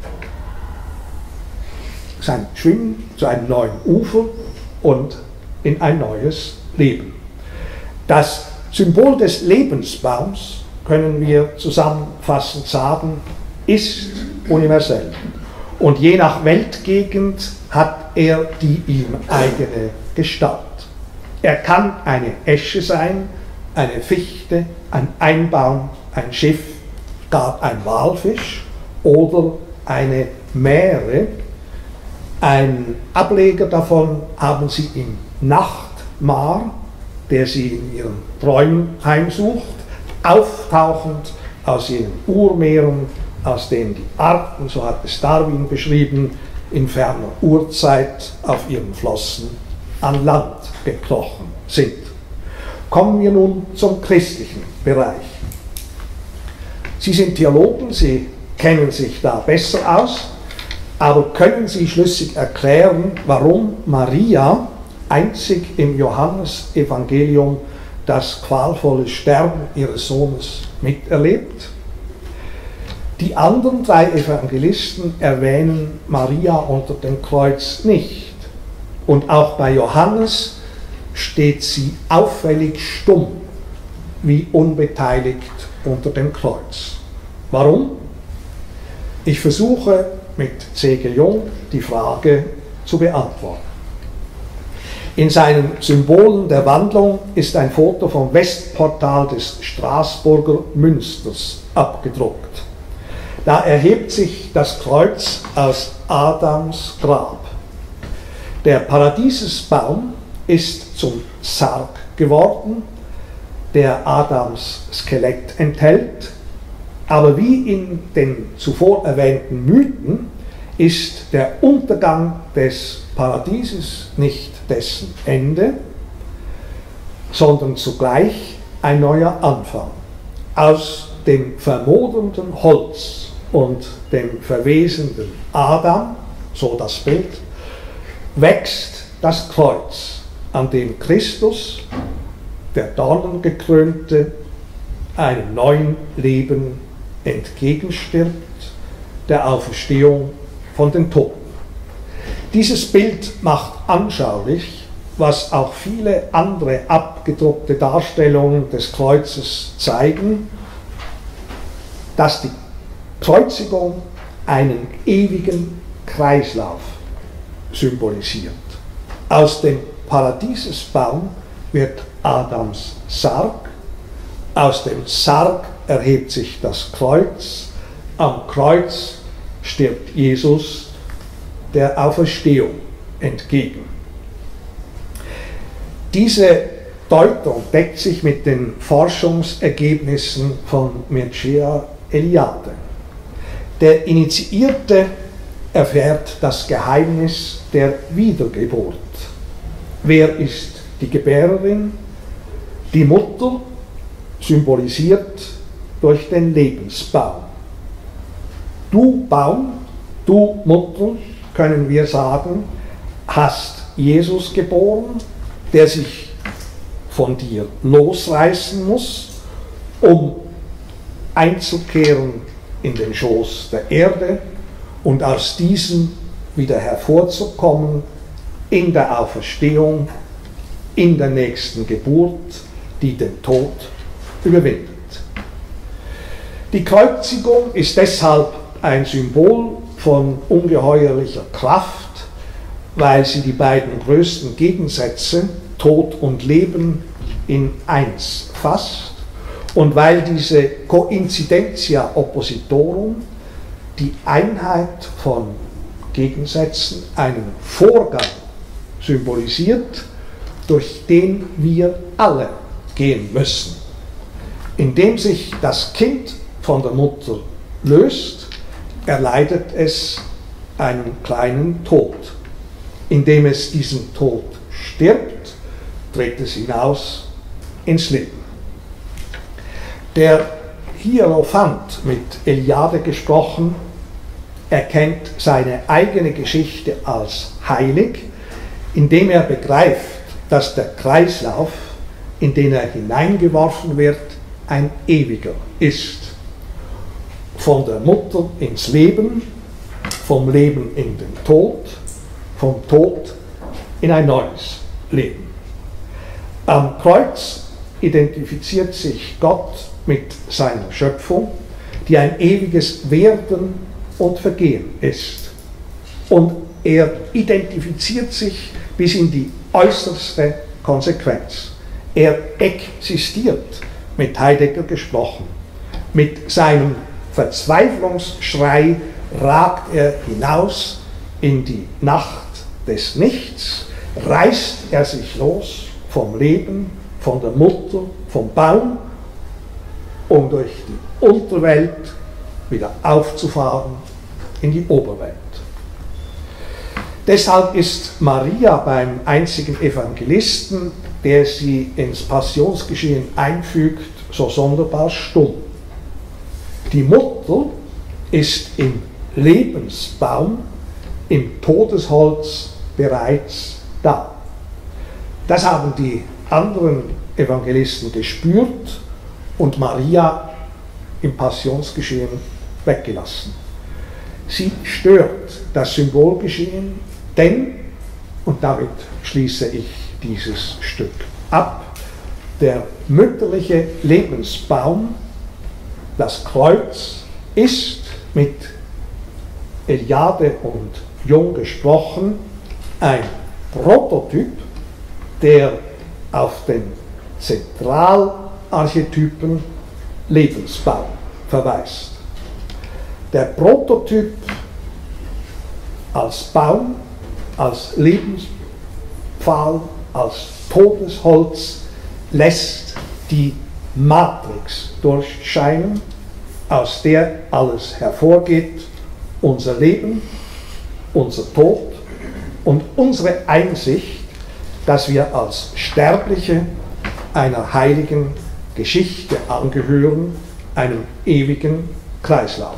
sein Schwimmen zu einem neuen Ufer und in ein neues Leben. Das Symbol des Lebensbaums, können wir zusammenfassend sagen, ist universell. Und je nach Weltgegend hat er die ihm eigene Gestalt. Er kann eine Esche sein, eine Fichte, ein Einbaum, ein Schiff, gar ein Walfisch oder eine Mähre. Ein Ableger davon haben Sie im Nachtmar, der Sie in Ihren Träumen heimsucht, auftauchend aus jenen Urmeeren, aus denen die Arten, so hat es Darwin beschrieben, in ferner Urzeit auf ihren Flossen an Land gekrochen sind. Kommen wir nun zum christlichen Bereich. Sie sind Theologen, Sie kennen sich da besser aus, aber können Sie schlüssig erklären, warum Maria einzig im Johannesevangelium das qualvolle Sterben ihres Sohnes miterlebt? Die anderen drei Evangelisten erwähnen Maria unter dem Kreuz nicht. Und auch bei Johannes steht sie auffällig stumm, wie unbeteiligt unter dem Kreuz. Warum? Ich versuche mit C.G. Jung die Frage zu beantworten. In seinen Symbolen der Wandlung ist ein Foto vom Westportal des Straßburger Münsters abgedruckt. Da erhebt sich das Kreuz aus Adams Grab. Der Paradiesesbaum ist zum Sarg geworden, der Adams Skelett enthält, aber wie in den zuvor erwähnten Mythen ist der Untergang des Paradieses nicht dessen Ende, sondern zugleich ein neuer Anfang. Aus dem vermodernden Holz und dem verwesenden Adam, so das Bild, wächst das Kreuz, an dem Christus, der Dornengekrönte, einem neuen Leben entgegenstirbt, der Auferstehung von den Toten. Dieses Bild macht anschaulich, was auch viele andere abgedruckte Darstellungen des Kreuzes zeigen, dass die Kreuzigung einen ewigen Kreislauf symbolisiert. Aus dem Paradiesesbaum wird Adams Sarg, aus dem Sarg erhebt sich das Kreuz, am Kreuz stirbt Jesus der Auferstehung entgegen. Diese Deutung deckt sich mit den Forschungsergebnissen von Mircea Eliade. Der Initiierte erfährt das Geheimnis der Wiedergeburt. Wer ist die Gebärerin? Die Mutter, symbolisiert durch den Lebensbaum. Du Baum, du Mutter, können wir sagen, hast Jesus geboren, der sich von dir losreißen muss, um einzukehren in den Schoß der Erde und aus diesem wieder hervorzukommen in der Auferstehung, in der nächsten Geburt, die den Tod überwindet. Die Kreuzigung ist deshalb ein Symbol von ungeheuerlicher Kraft, weil sie die beiden größten Gegensätze, Tod und Leben, in eins fasst und weil diese Coincidentia Oppositorum die Einheit von Gegensätzen, einen Vorgang symbolisiert, durch den wir alle gehen müssen. Indem sich das Kind von der Mutter löst, erleidet es einen kleinen Tod. Indem es diesen Tod stirbt, tritt es hinaus ins Leben. Der Hierophant, mit Eliade gesprochen, erkennt seine eigene Geschichte als heilig, indem er begreift, dass der Kreislauf, in den er hineingeworfen wird, ein ewiger ist. Von der Mutter ins Leben, vom Leben in den Tod, vom Tod in ein neues Leben. Am Kreuz identifiziert sich Gott mit seiner Schöpfung, die ein ewiges Werden und Vergehen ist. Und er identifiziert sich bis in die äußerste Konsequenz. Er existiert, mit Heidegger gesprochen. Mit seinem Verzweiflungsschrei ragt er hinaus in die Nacht des Nichts, reißt er sich los vom Leben, von der Mutter, vom Baum, um durch die Unterwelt wieder aufzufahren in die Oberwelt. Deshalb ist Maria beim einzigen Evangelisten, der sie ins Passionsgeschehen einfügt, so sonderbar stumm. Die Mutter ist im Lebensbaum, im Todesholz bereits da. Das haben die anderen Evangelisten gespürt und Maria im Passionsgeschehen weggelassen. Sie stört das Symbolgeschehen, denn, und damit schließe ich dieses Stück ab, der mütterliche Lebensbaum, das Kreuz, ist mit Eliade und Jung gesprochen ein Prototyp, der auf den Zentralarchetypen Lebensbaum verweist. Der Prototyp als Baum, als Lebenspfahl, als Todesholz lässt die Matrix durchscheinen, aus der alles hervorgeht, unser Leben, unser Tod und unsere Einsicht, dass wir als Sterbliche einer heiligen Geschichte angehören, einem ewigen Kreislauf.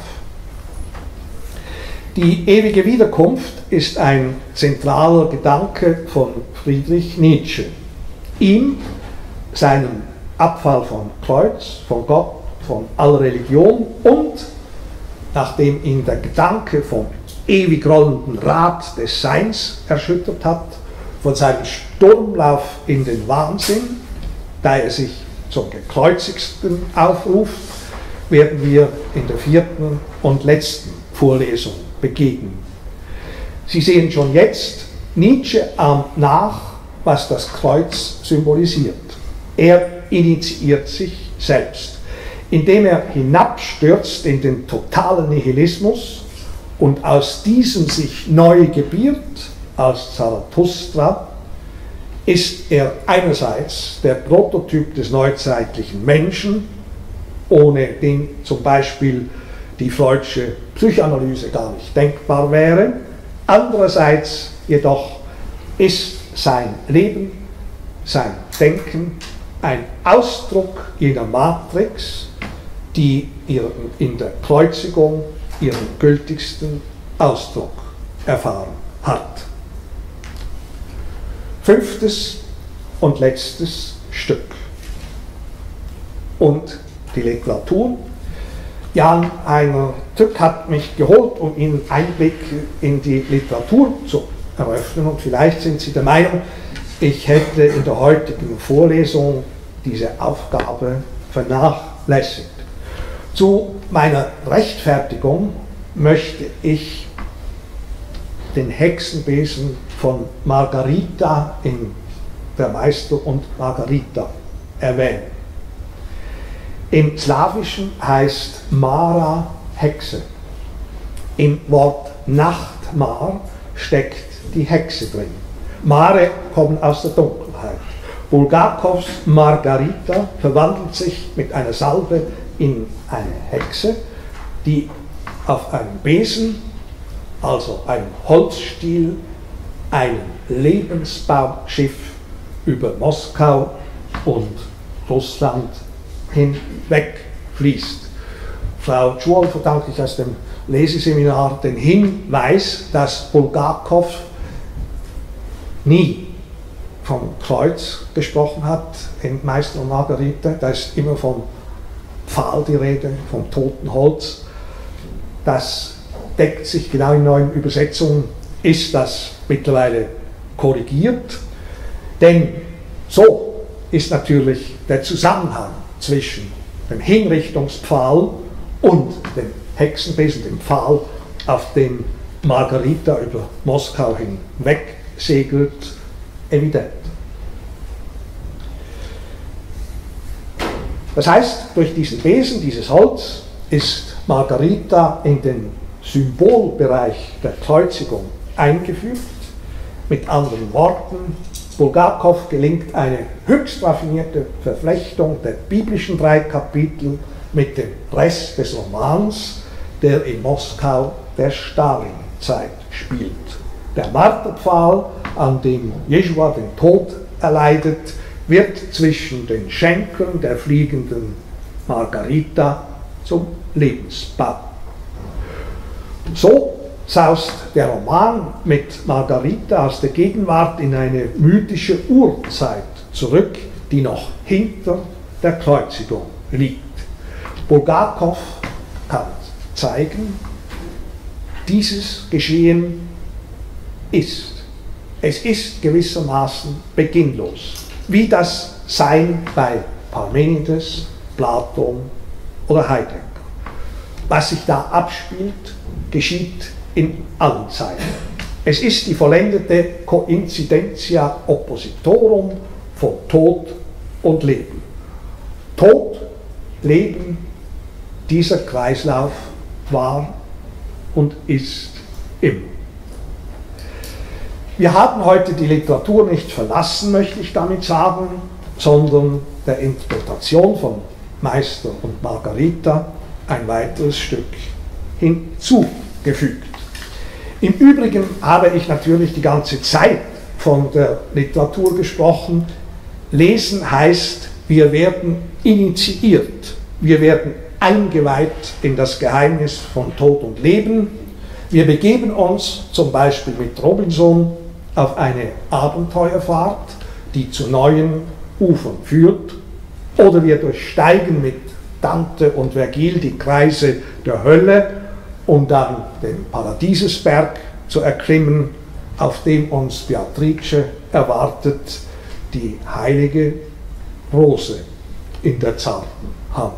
Die ewige Wiederkunft ist ein zentraler Gedanke von Friedrich Nietzsche. Ihm, seinem Abfall vom Kreuz, von Gott, von aller Religion und, nachdem ihn der Gedanke vom ewig rollenden Rad des Seins erschüttert hat, von seinem Sturmlauf in den Wahnsinn, da er sich zum Gekreuzigten aufruft, werden wir in der 4. und letzten Vorlesung begegnen. Sie sehen schon jetzt, Nietzsche ahmt nach, was das Kreuz symbolisiert. Er initiiert sich selbst, indem er hinabstürzt in den totalen Nihilismus und aus diesem sich neu gebiert, aus Zarathustra, ist er einerseits der Prototyp des neuzeitlichen Menschen, ohne den zum Beispiel die Freudsche Psychoanalyse gar nicht denkbar wäre. Andererseits jedoch ist sein Leben, sein Denken ein Ausdruck jener Matrix, die in der Kreuzigung ihren gültigsten Ausdruck erfahren hat. Fünftes und letztes Stück. Und die Literatur. Jan-Einar Tück hat mich geholt, um Ihnen Einblick in die Literatur zu eröffnen. Und vielleicht sind Sie der Meinung, ich hätte in der heutigen Vorlesung diese Aufgabe vernachlässigt. Zu meiner Rechtfertigung möchte ich den Hexenbesen von Margarita in Der Meister und Margarita erwähnen. Im Slawischen heißt Mara Hexe. Im Wort Nachtmar steckt die Hexe drin. Mare kommen aus der Dunkelheit. Bulgakows Margarita verwandelt sich mit einer Salbe in eine Hexe, die auf einem Besen, also einem Holzstiel, ein Lebensbauschiff über Moskau und Russland hinweg fließt. Frau Jewell verdanke ich aus dem Leseseminar den Hinweis, dass Bulgakow nie vom Kreuz gesprochen hat in Meister und Margarita. Da ist immer vom Pfahl die Rede, vom toten Holz. Das deckt sich genau in neuen Übersetzungen, ist das mittlerweile korrigiert. Denn so ist natürlich der Zusammenhang zwischen dem Hinrichtungspfahl und dem Hexenbesen, dem Pfahl, auf dem Margarita über Moskau hinweg segelt, evident. Das heißt, durch diesen Besen, dieses Holz, ist Margarita in den Symbolbereich der Kreuzigung eingeführt. Mit anderen Worten, Bulgakow gelingt eine höchst raffinierte Verflechtung der biblischen 3 Kapitel mit dem Rest des Romans, der in Moskau der Stalinzeit spielt. Der Marterpfahl, an dem Jeschua den Tod erleidet, wird zwischen den Schenkeln der fliegenden Margarita zum Lebensbaum. So saust der Roman mit Margarita aus der Gegenwart in eine mythische Urzeit zurück, die noch hinter der Kreuzigung liegt. Bulgakow kann zeigen, dieses Geschehen ist. Es ist gewissermaßen beginnlos, wie das Sein bei Parmenides, Platon oder Heidegger. Was sich da abspielt, geschieht in allen Zeiten. Es ist die vollendete Coincidentia oppositorum von Tod und Leben. Tod, Leben, dieser Kreislauf war und ist immer. Wir haben heute die Literatur nicht verlassen, möchte ich damit sagen, sondern der Interpretation von Meister und Margarita ein weiteres Stück hinzugefügt. Im Übrigen habe ich natürlich die ganze Zeit von der Literatur gesprochen. Lesen heißt, wir werden initiiert, wir werden eingeweiht in das Geheimnis von Tod und Leben. Wir begeben uns zum Beispiel mit Robinson auf eine Abenteuerfahrt, die zu neuen Ufern führt, oder wir durchsteigen mit Dante und Vergil die Kreise der Hölle, um dann den Paradiesesberg zu erklimmen, auf dem uns Beatrice erwartet, die heilige Rose in der zarten Hand.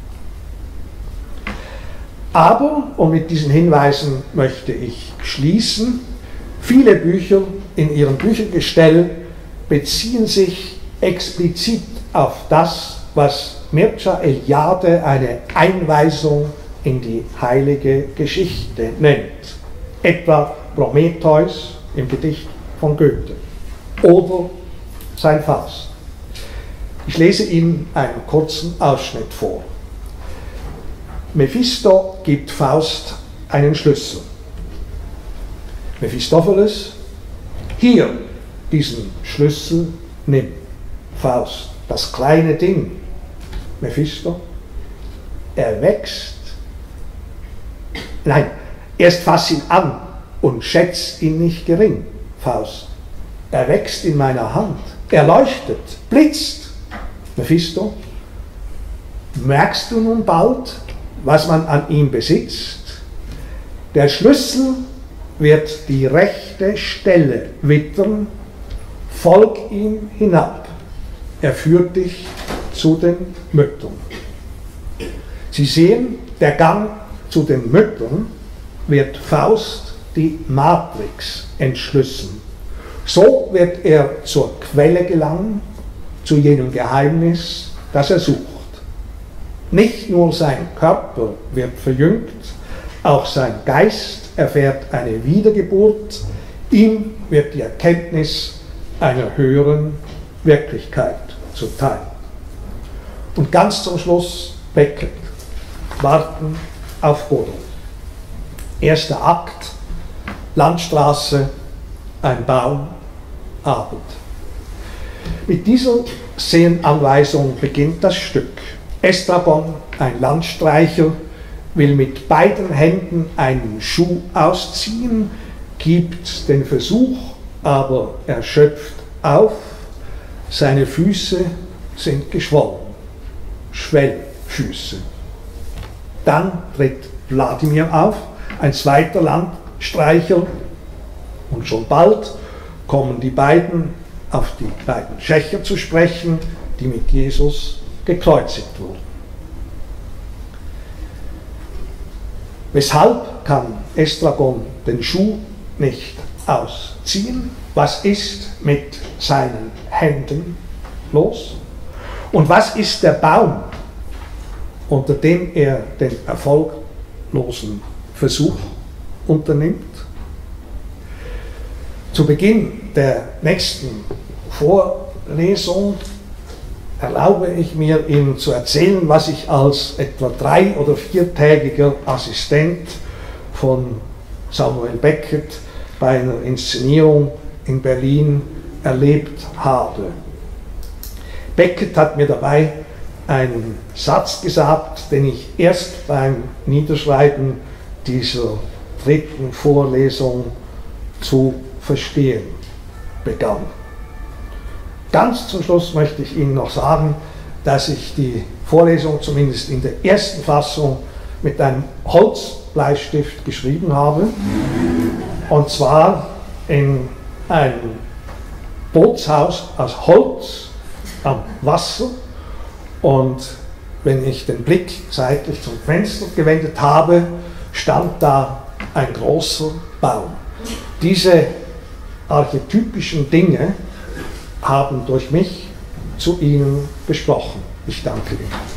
Aber, und mit diesen Hinweisen möchte ich schließen, viele Bücher in ihrem Büchergestell beziehen sich explizit auf das, was Mircea Eliade eine Einweisung in die heilige Geschichte nennt. etwa Prometheus im Gedicht von Goethe oder sein Faust. Ich lese Ihnen einen kurzen Ausschnitt vor. Mephisto gibt Faust einen Schlüssel. Mephistopheles: Hier, diesen Schlüssel nimm. Faust: Das kleine Ding. Mephisto: Er wächst. Nein, erst fass ihn an und schätz ihn nicht gering. Faust: Er wächst in meiner Hand. Er leuchtet, blitzt. Mephisto: Merkst du nun bald, was man an ihm besitzt? Der Schlüssel wird die rechte Stelle wittern. Folg ihm hinab. Er führt dich zu den Müttern. Sie sehen, der Gang zu den Müttern wird Faust die Matrix entschlüsseln. So wird er zur Quelle gelangen, zu jenem Geheimnis, das er sucht. Nicht nur sein Körper wird verjüngt, auch sein Geist erfährt eine Wiedergeburt. Ihm wird die Erkenntnis einer höheren Wirklichkeit zuteil. Und ganz zum Schluss Beckett, Warten auf Godot. Erster Akt, Landstraße, ein Baum, Abend. Mit dieser Szenenanweisung beginnt das Stück. Estragon, ein Landstreicher, will mit beiden Händen einen Schuh ausziehen, gibt den Versuch aber erschöpft auf. Seine Füße sind geschwollen, Schwellfüße. Dann tritt Wladimir auf, ein zweiter Landstreicher, und schon bald kommen die beiden auf die beiden Schächer zu sprechen, die mit Jesus gekreuzigt wurden. Weshalb kann Estragon den Schuh nicht ausziehen? Was ist mit seinen Händen los? Und was ist der Baum, unter dem er den erfolglosen Versuch unternimmt? Zu Beginn der nächsten Vorlesung erlaube ich mir, Ihnen zu erzählen, was ich als etwa 3- oder 4-tägiger Assistent von Samuel Beckett bei einer Inszenierung in Berlin erlebt habe. Beckett hat mir dabei einen Satz gesagt, den ich erst beim Niederschreiben dieser 3. Vorlesung zu verstehen begann. Ganz zum Schluss möchte ich Ihnen noch sagen, dass ich die Vorlesung zumindest in der ersten Fassung mit einem Holzbleistift geschrieben habe, und zwar in einem Bootshaus aus Holz am Wasser, und wenn ich den Blick seitlich zum Fenster gewendet habe, stand da ein großer Baum. Diese archetypischen Dinge haben durch mich zu Ihnen gesprochen. Ich danke Ihnen.